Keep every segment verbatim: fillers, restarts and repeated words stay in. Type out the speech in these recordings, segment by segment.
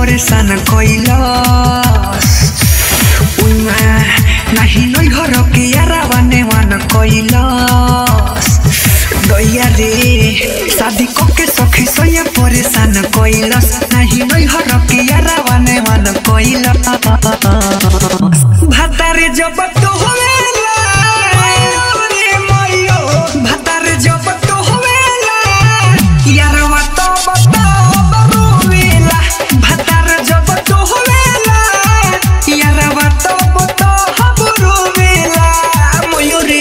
परेशान कइलस उमा नाही नै घर के यारावा नेवान कइलस दैया रे शादी कोके सखी सया परेशान कइलस नाही नै घर के यारावा नेवान कइलस भातारे जब तो होवेला रे मइयो भातारे जब तो होवेला यारावा तो बता बरुवेला भातारे जब तो होवेला यारावा तो बता बरुवेला मइयो रे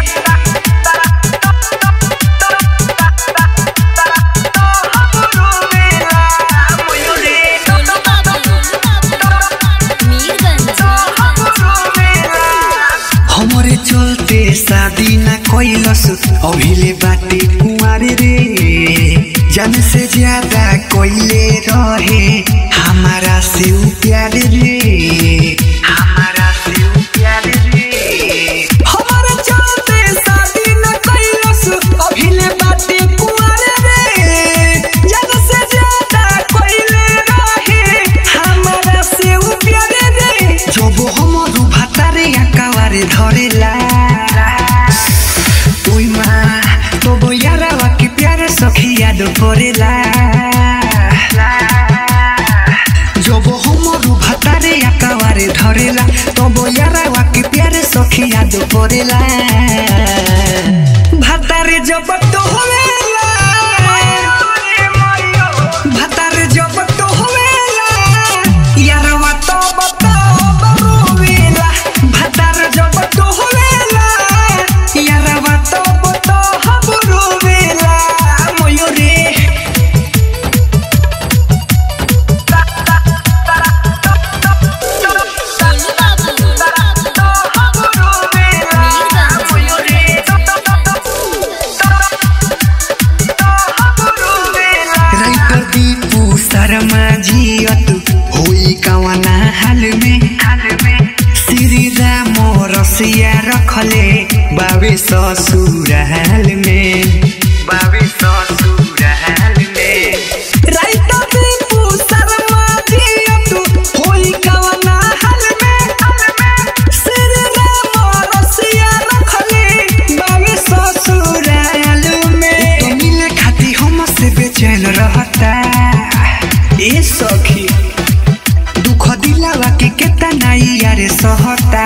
हमरे चलते शादी ना कइलस अभिले बाटे कुंवारे रे जान से ज्यादा कइले रहे हमारा से प्यार रे हमारा से प्यार रे हमरे चलते शादी ना कइलस अभिले बाटे कुंवारे रे जान से ज्यादा कइले रहे हमारा से प्यार रे जब हमरु भातारे आकावारे धरेला उइमा तो यारावा के प्यार सखी याद परेला जब हमरु भातारे आकावारे धरेला तब यारावा के प्यार सखी याद परेला भातारे जब तो होवेला भातारे जब तो होवेला यारावा तो बता बरुवेला भातारे जब तो होवेला यारावा तो बता बरुवेला मइयो रे राइटर दीपू शर्मा जियत होई कवना हाल में श्री राम रसिया रखले बाबे ससुराल में बाबे ससुराल में राइटर दीपू शर्मा जियत होई कवना हाल में श्री राम रसिया रखले बाबे ससुराल में तो मिले खाती हम से बेचैन रहता ए सखी दुख दिलावा के केतना यारे सहता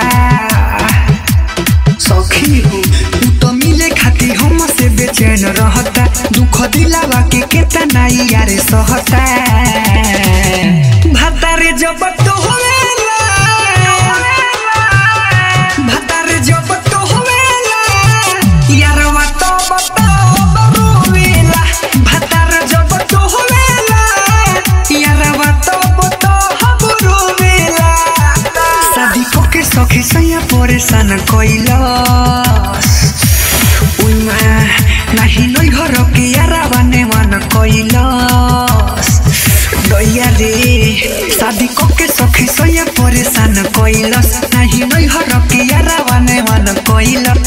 सखी हो तू तो मिले खाती हम से बेचैन रहता दुख दिलावा के केतना यारे सहता भातारे जब तो होवेला भातारे जब तो होवेला यारवा तो बता बरुवेला भातारे जब तो होवेला यारवा तो बता बरुवेला शादी कोके सखी सया परेशान कइलस उइमा नाही नै घर के यारावा नेवान कइलस दैया रे शादी कोके सखी सया परेशान कइलस नाही नै घर के यारावा नेवान कइलस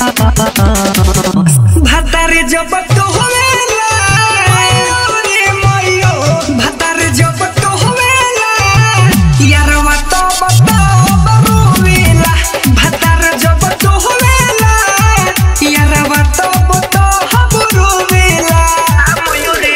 भातारे जब तो होवेला रे मइयो भातारे जब तो होवेला यारावा तो बता बरुवेला भातारे जब तो होवेला यारावा तो बता बरुवेला मइयो रे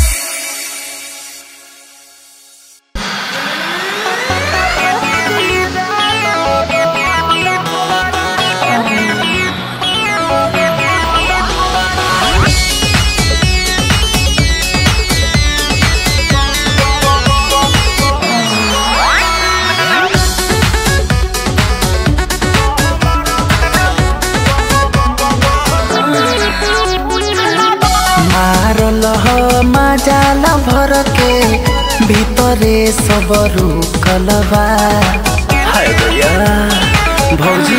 मारल मजाल भर के भीतरे सब रुकलबा हाय भैया भौजी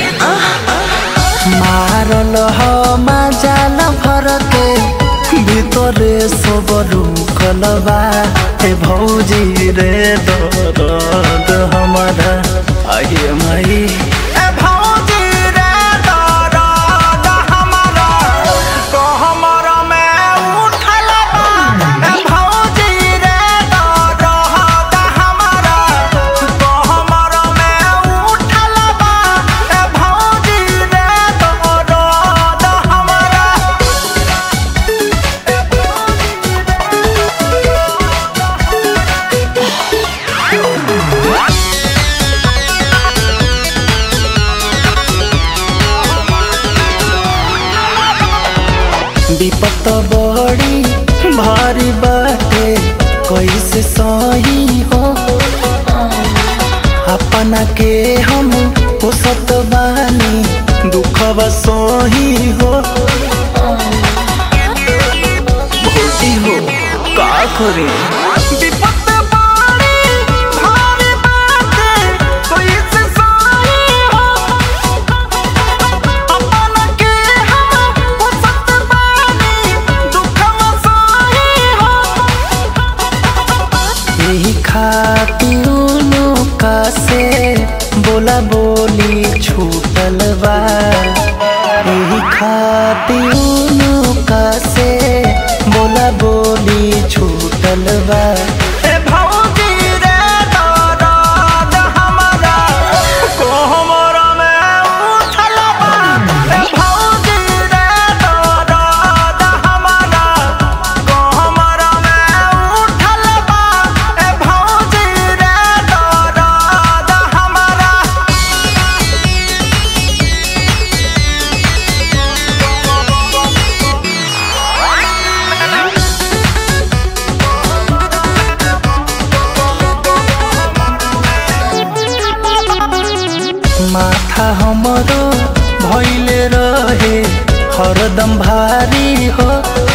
मारल मजाल भर के भीतरे सब रुकलबा हे भौजी रे दर्द हमारा आइए माई Come कैसे सही हो अपना के हम पोसत बानी दुखवा सही हो भोटी हो का करे से बोला बोली छूटल बा यही खातिर का से बोला बोली छूटल बा माथा हमरो भइले रहे हरदम भारी हो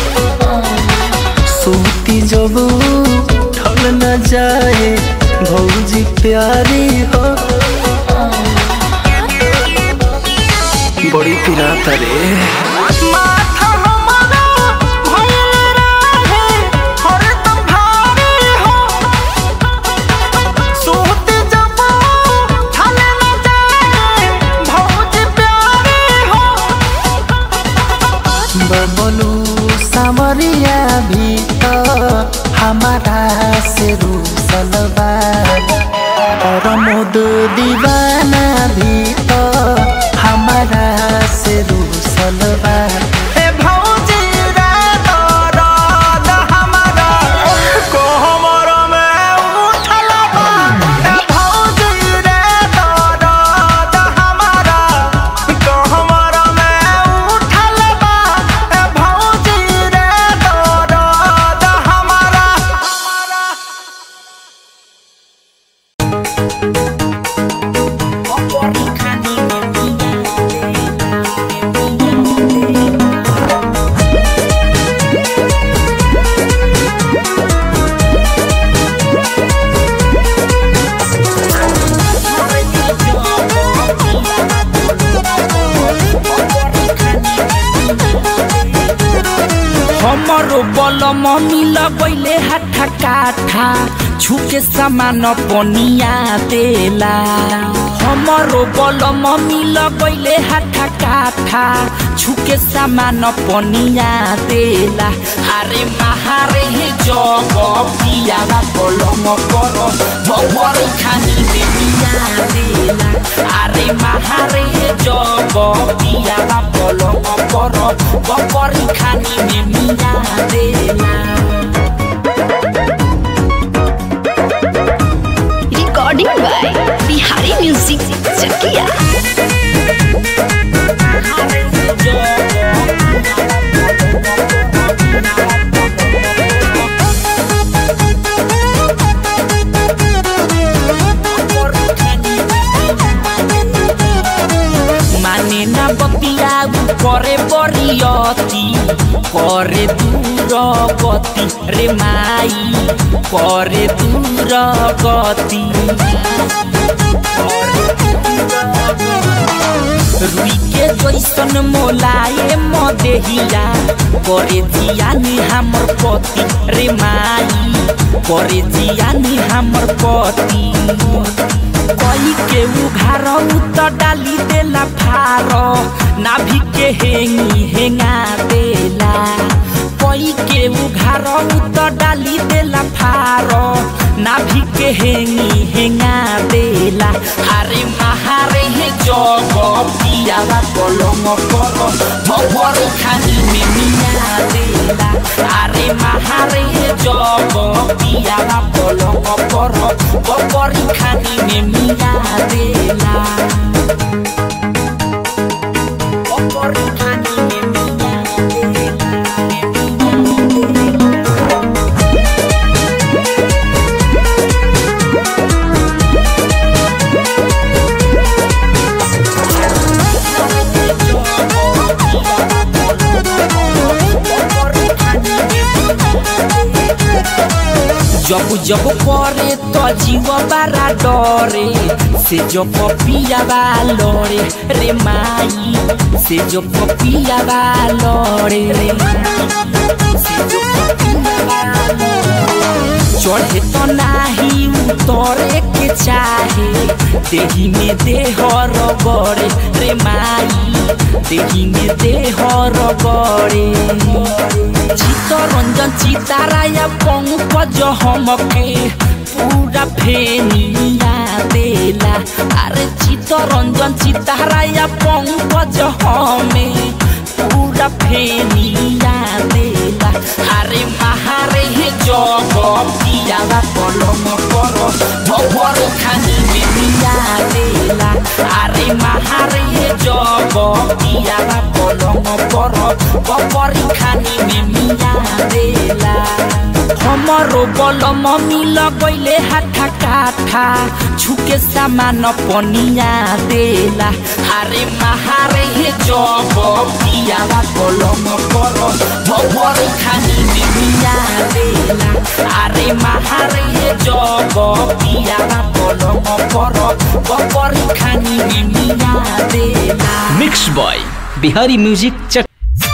सूती जब ठल न जाए भौजी प्यारी हो बड़ी पिराता रे सामरिया भी तो हमारा से रूसल बा और मोद दीवाना भी तो हमारा से रूसल बा मम्मी लगैले हाथा काठा छुके सामान पनिया देला हमरो बल मम्मी लगैले हाथा काठा छुके सामान पनिया देला अरे महारे जग पियाला कलम कर बबरी खानी में मिया देला अरे महारे जग पियाला कलम कर बबरी खानी में मिया देला recording by Bihari music Chakiya माने ना बतिया करे बरियती करे दूर गति रे माई करे दूर गति रुई के जैसन मोलाए मदेहिया करे जियानी हमर पति रे माई करे जियानी हमर पति कोई के उघार त डाली देला फार नाभि के हेंगी हेंगा देला कोई के उघार त डाली देला फार नाभि के हेंगी हेंगा देला अरे महारे हे जग पियाला कलम कर बबरी खानी में मिया देला अरे महारे हे जग पियाला कलम कर बबरी खानी में मिया देला बबरी खानी में मिया देला जब जब करे तो जीव बारा डरे से जो पपिया बा लड़े रे माई से जो पपिया बा लड़े रे से जो पपिया बा चढ़े तो नाही उतरे के चाहे देही में देह रगड़े रे माई देही में देह रगड़े चित्तरंजन चिताराया पंकज हमके पूरा फेनिया देला अरे चित्तरंजन चिताराया पंकज हमें पूरा फेनिया देला अरे महारे जग पियावा पलम कर भवर खानी में मिया देला अरे महारे जग पियावा पलम कर भवर खानी में मिया देला हमरो बलम मिल गइले हाथा काठा छुके सामान पनिया देला अरे महारे जग पियावा पलम कर भवर खानी में मिया देला अरे महारे जग पियावा पलम कर भवर खानी में मिया देला। मिक्स बॉय बिहारी म्यूजिक चक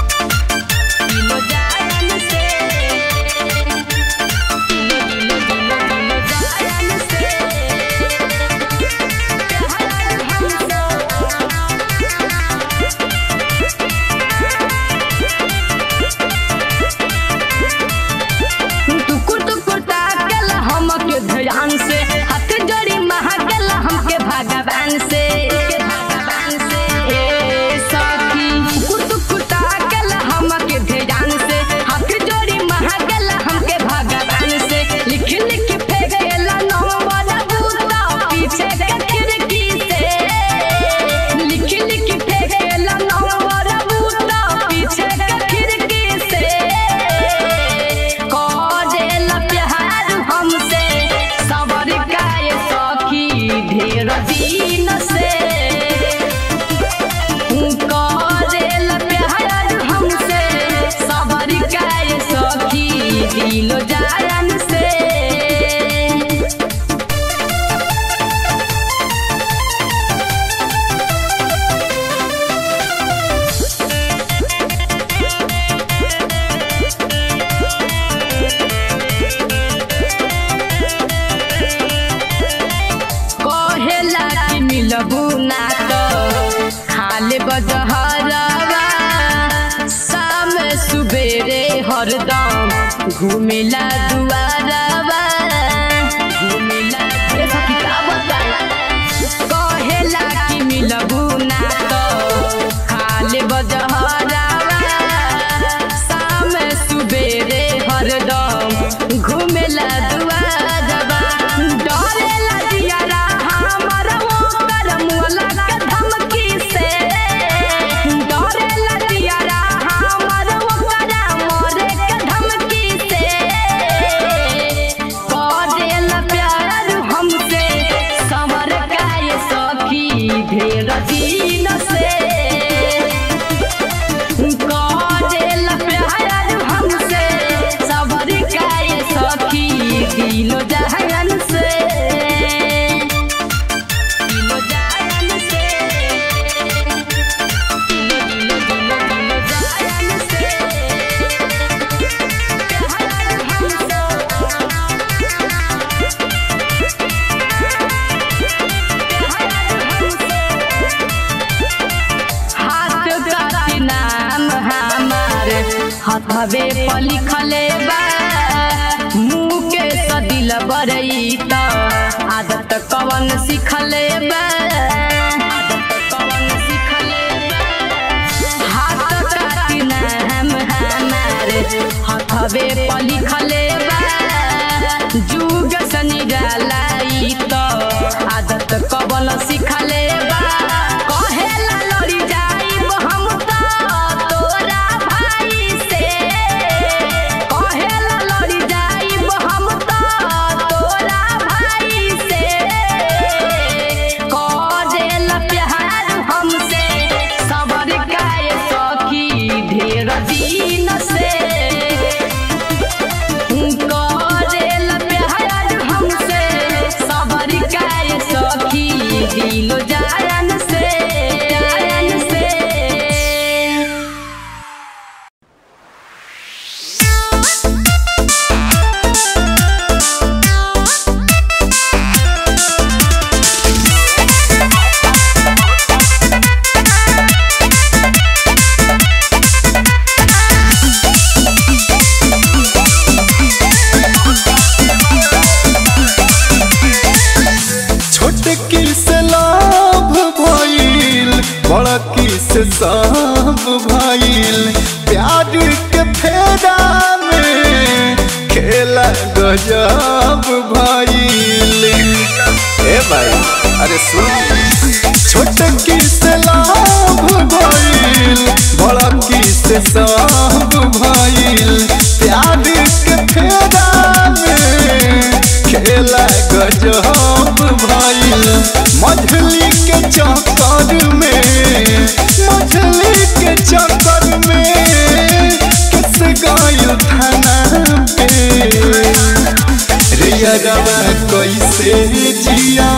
घूमेला दुआरवा घूमेला कहेला कि मिलबू ना तो खाले बजहरवा शाम सुबेरे हरदम घूमेला दुआरवा डरेला जियारा हमर ओकर मुला के धमकी से डरेला जियारा हमर ओकर मोरे के धमकी ढेर दिन से करेला प्यार हमसे सबर काए सखी दिलो जहान से दिलो जहान से दिलो दिलो दिलो जहान से प्यार हमसे हथवे पर लिखले बा मुँह के सदिल बरई त आदत कवन सिखले बा आदत कवन सिखले बा हाथ काटी नाम हमारे हथवे पर लिखले बा जुग सनी डालाई त आदत कवन सिखले बा कहेला लड़ी जाइब हम त तोरा भाई से कहेला लड़ी जाइब हम त तोरा भाई से करेला प्यार हमसे सबर काए सखी ढेर दिन से करेला प्यार से सब भइल प्यार के फेरा में खेला गजब भइल। ए भाई अरे सुन छोटकी से लाभ भइल बड़की से सब भइल प्यार के फेरा में खेला गजब भइल। मछली के चक्कर में मछली के चक्कर में किस गायल थाना पे रे यारवा कैसे जिया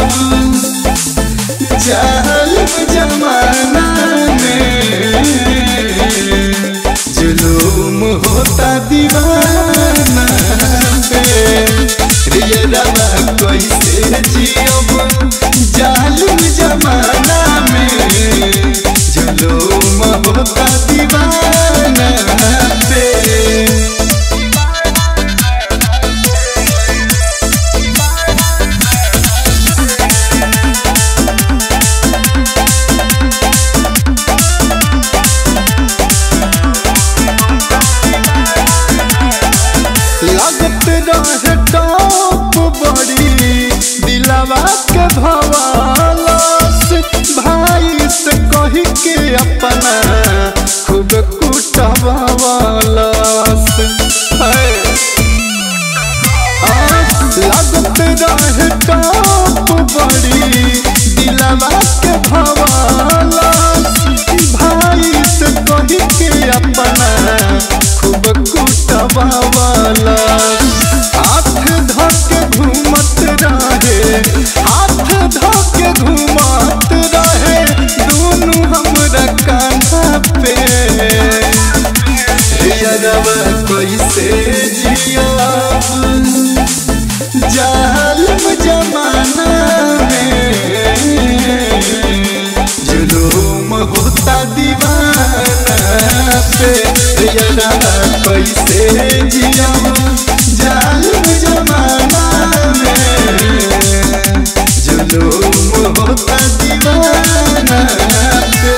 जालिम जमाना में जुलूम होता दीवाना पे रे यारवा कैसे जियब जालिम जमाना में जुलूम होता दीवाना पे। लागत रहे टॉप बड़ी दिलवा के भवालस भाई से कही के अपना खूब कुटवालस। लागत रहे टॉप बड़ी दिलवा के भवालस भाई से कही के अपना खूब कुटवालस। हाथ धोके घूमत रहे हाथ धोके घूमत रहे दोनों हमरा कान्हा पे यारवा कैसे जियब जालिम जमाना में जुलूम होता दीवाना पे यारवा कैसे जियब जालिम जमाना में जुलूम होता दीवाना पे।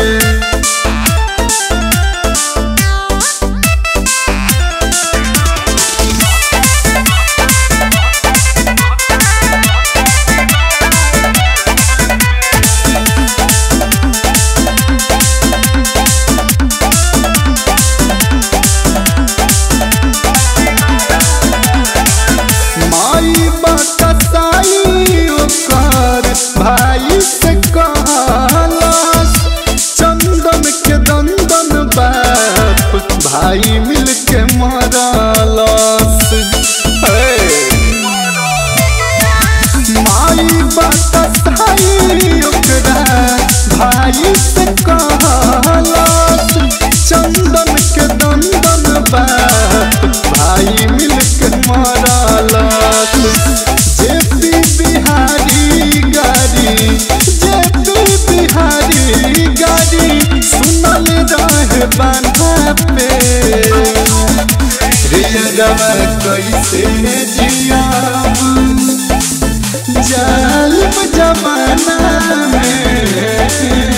भाई से कहलस चंदन के दंदन बाप भाई मिल के मरलस। माई बताई ओकरा भाई से कहलस चंदन के दंदन बाप भाई मिल के मरलस। जेपी बिहारी गाड़ी जेपी बिहारी गाड़ी सुनल रहे बांधा पे रे यारवा कैसे जियब जालिम जमाना में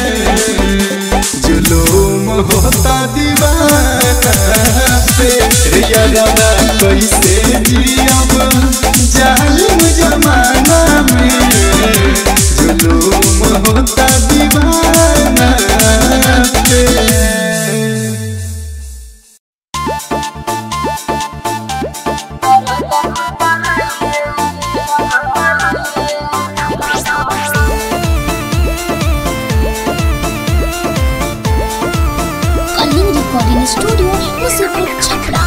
जुलूम होता दीवाना पे रे यारवा कैसे जियब जालिम जमाना में जुलूम होता दीवाना पे। कलिंग रिकॉर्डिंग स्टूडियो मुसीबत छपरा।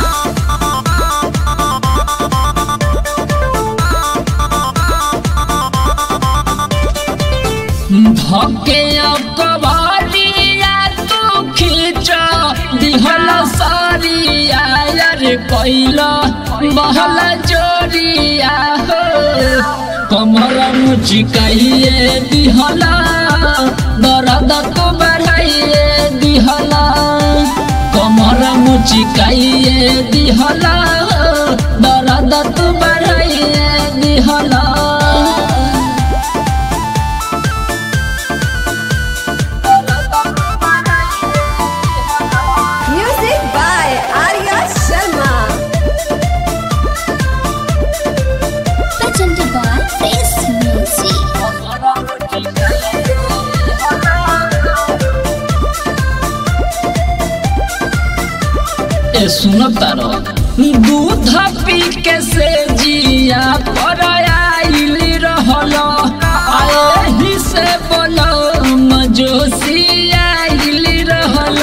धके कबारिया तू खींच दिहल सारिया यार कैला बहल जोरिया हो कमर मुचिकाइए दिहला दर्द तो बढ़ाइए दिहला कमर मुचिकाइए दिहला दर्द तो बढ़ाइए दिहला। के से जिया पर आइल रहल एही से बोलो मजोसी आइल रहल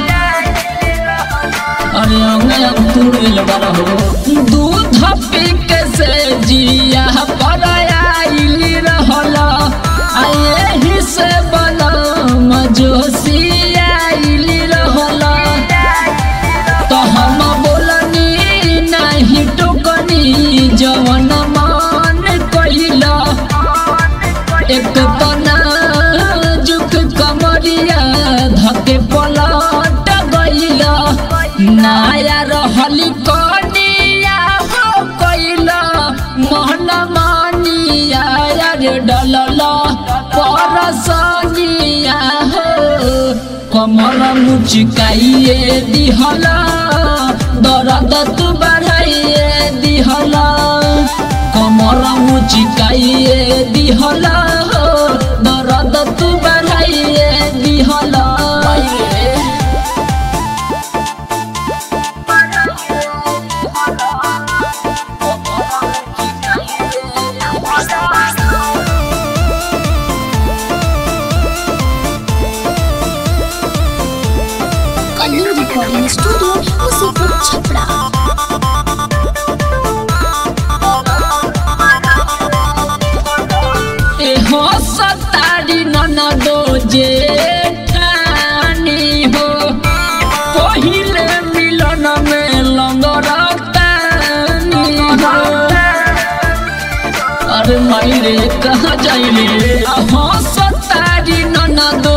अरे अंगे तू लगा रहो दूध पी के से जिया पर आइल रहल एही से बोलो मजोसी आइल रहल तो हम बोलनी नहीं टोकनी जवन मान कइला एक तो नाजुक कमरिया धके पलट गइला नया रहली कनिया हो कइला मोहन मानिया रे डलला परसनिया हो कमर मुचकाइए दिहला दर्द तू बढ़ाइए दिहला कमर मुचकाइए दिहला दर्द तू बढ़ाइए दिहला कलिंग रिकॉर्डिंग स्टूडियो मुसीपुर छपरा। ए हो सतारी ननदो जेठानी हो पहिले मिलन में लंगरतानी हो अरे मायरे कहाँ जाइले हो सतारी ननदो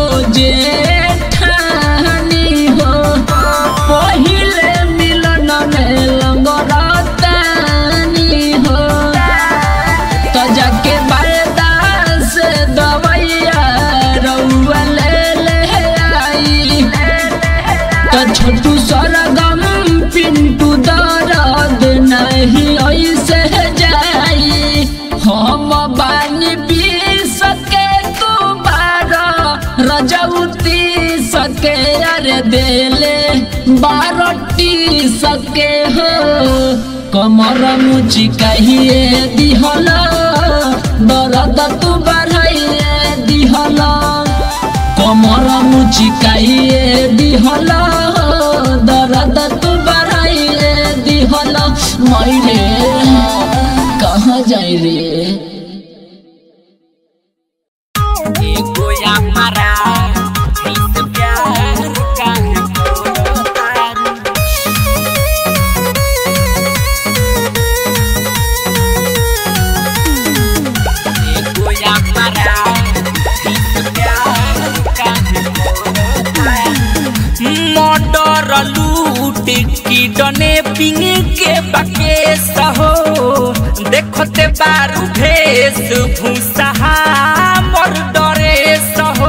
जेठानी हो पहिले मिलन में लंगरतानी हो तो जाके बायदा से दवाइया रउआ ले ले आई तो छोटू सरगम पिंटू दर्द नहीं ऐसे जाई हम बानी पी सके तू बारा रजौती सके अरे देले बारटी सके हो कमर मुचकाइए दिहला दर्द तू बढ़ाइए दिहला कमर मुचकाइए दिहला दर्द तू बढ़ाइए दिहला मायरे कहाँ जाई रे एगो या मारा इस प्यार का मोटर लूट की डने पिंग के बकेस हो देखते बारू भेस भूसा मोर डरे सहो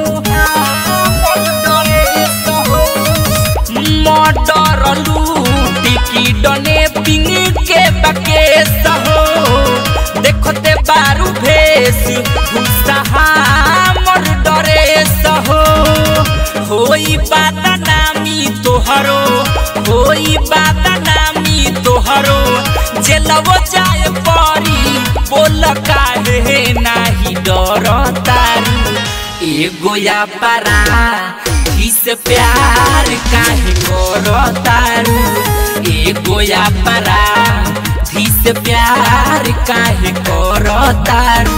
मोटर लूट की डने पिंग के बकेस हो देखते बारू भेस भूसा मोर डरे सहो होई बात नामी तोहरो होई बात नामी तोहरो जेलवो जाए परी बोल काहे नाही डरतारू एगो या पारा किस प्यार काहे करतारू एगो या पारा किस प्यार काहे करतारू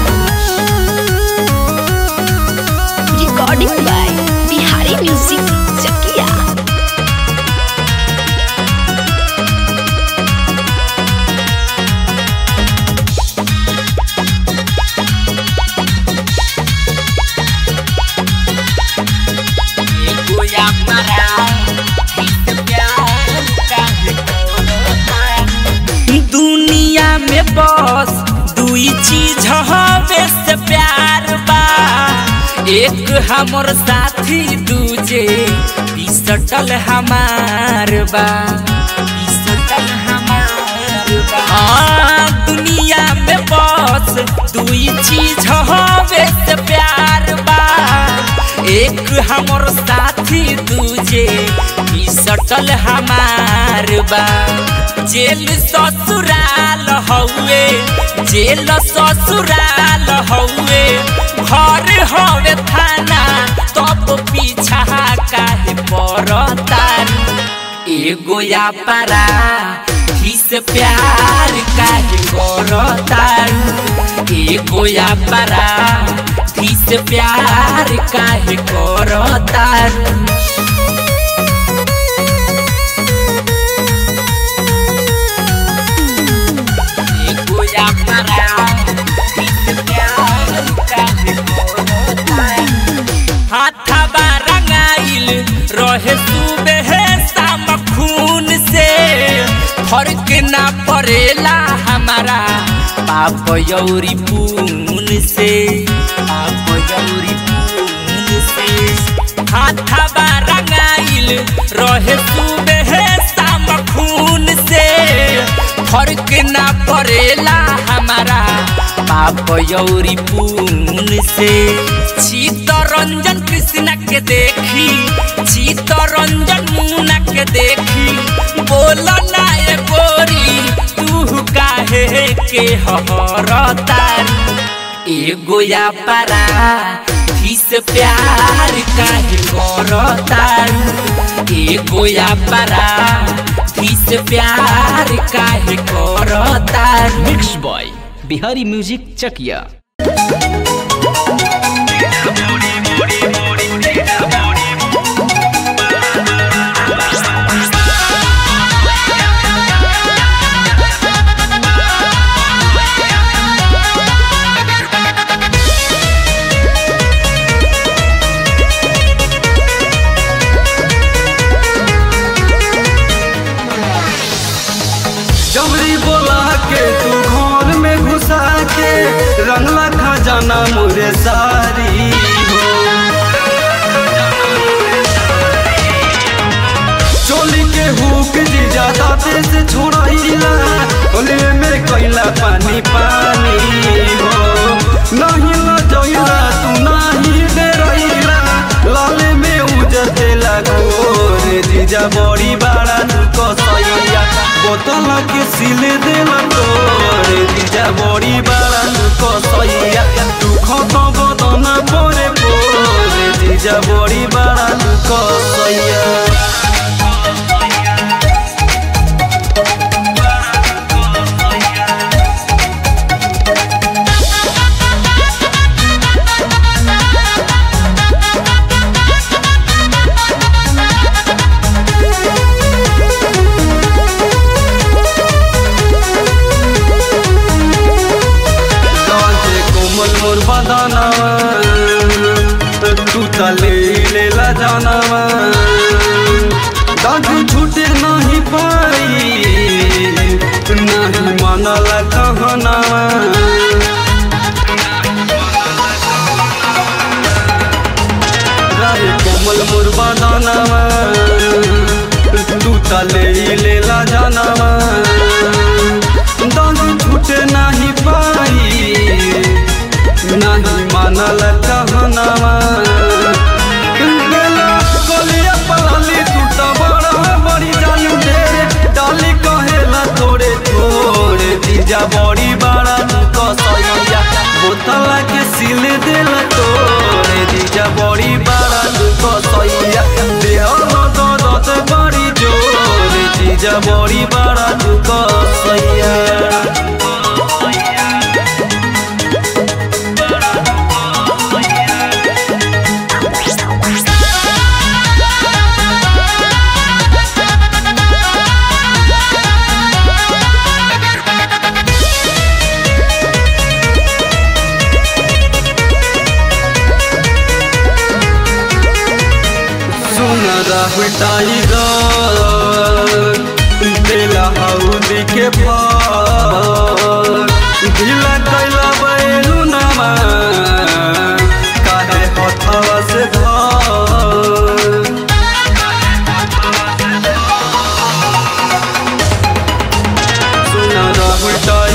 recording by Bihari music Chakiya. दुनिया में बस दुई चीज हवे से प्यार बा एक हमर साथी दूजे पिसटल हमार बा पिसटल हमार बा दुनिया में बस दुई चीज हवे से प्यार बा एक हमर साथी दूजे सटल हमार बा जेल ससुराल हउए जेल ससुराल हउए घर हवे थाना तब पीछा काहे पड़तार एगो या पारा से प्यार काहे करतार एगो या पारा से प्यार काहे करतार हाथवा रंगाइल रहे सुबह शाम खून से फर्क ना पड़ेला हमारा पाप यौरी पून से पाप यौरी पून से हाथवा रंगाइल रहे सुबह शाम खून से फर्क ना पड़ेला हमारा पाप यौरी पून से चित्तरंजन कृष्णा के देखी चित्तरंजन मुन्ना के देखी बोला ना ये गोरी तू काहे के हरतार एगो या पारा से प्यार काहे करतार एगो या पारा से प्यार काहे करतार। Mix by Bihari music Chakiya. रंगला खजाना मोरे सारी हो चोली के हुक जीजा दाते से छोड़ाइला होले में कैला पानी पानी हो नहीं लजैला तू नहीं डरैला लाले में उजते लगो रे जीजा बड़ी बड़ा तू कसैया बोतल के सिले देला तोरे जीजा बड़ी बड़ा कसैया तू खत बदना परे पोरे जीजा बड़ी बड़ा कसैया। मोर बदाना तू तले लेला जानावा दादू छूटे नहीं पाई नहीं मानला कहनावा राहे कोमल मोर बदानावा तू तले लेला जानावा दादू छूटे नहीं पाई नहीं मानल कहनावा गलिया पलाली तू तो बड़ा बड़ी जानू ढेरे डाली कहेला थोड़े थोड़े जीजा बड़ी बड़ा कसैया बोतल के सिले देला तोरे जीजा बड़ी बड़ा कसैया देह दर्द बड़ी जोरे जीजा बड़ी बड़ा कसैया। टाइगर दिला हौदी के पार ढीला कैला बैलू नामा काहे हथवा से धार सुना राहुल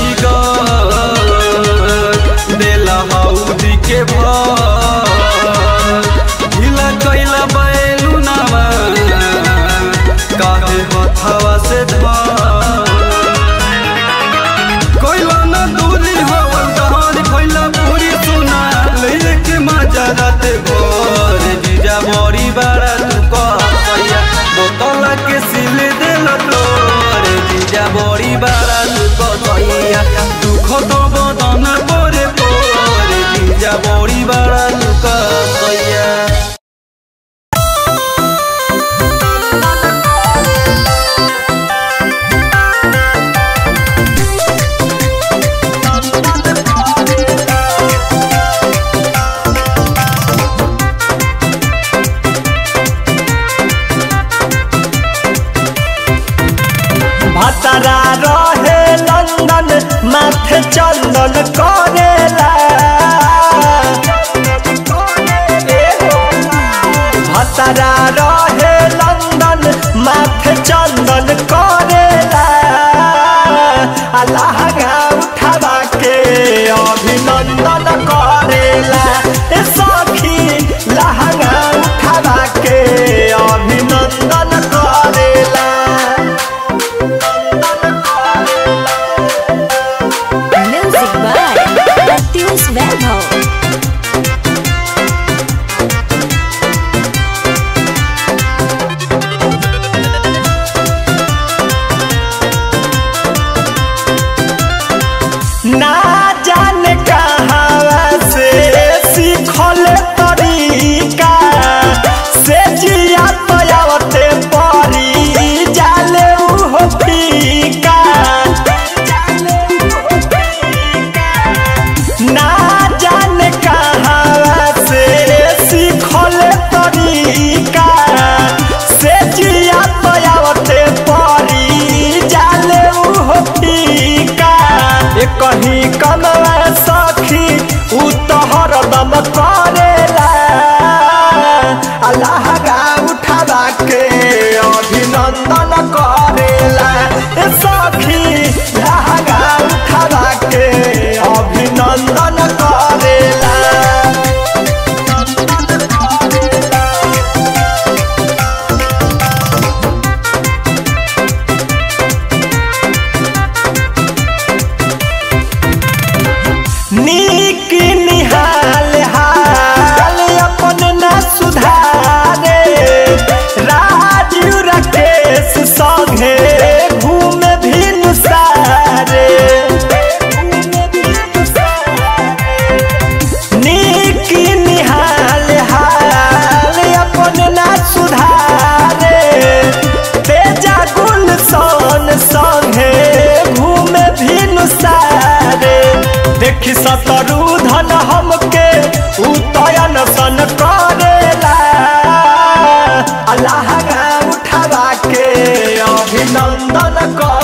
टाइगर दिला हौदी के पार ढीला कैला बैलू नामा माथे चंदन करेला भतरा रहे लंदन माथे चंदन करेला लहंगा उठावा के अभिनंदन करेला सखी लहंगा उठावा के अभिनंदन करेला म्यूजिक बाय प्रत्युष वैभव। ना जाने कहाँ से सीखल तरीका से जिया पयावते परी जाले उहो फीका ना जाने कहाँ से सीखल तरीका से जिया पयावते परी जाले उहो फीका कहीं कमला सखी उ तो हरदम करेला लहंगा उठावा के अभिनंदन करेला सखी लहंगा उठावा के अभिनंदन करेला नीक निहाल हाल अपन न सुधारे राजू राकेश संगे घूमे भिनु सारे नीक निहाल हाल अपन न सुधारे तेजा गुलशन संगे घूमे भिनु सारे देखी सतरू धन हमके उतयन सन करेला लहंगा उठावा के अभिनंदन कर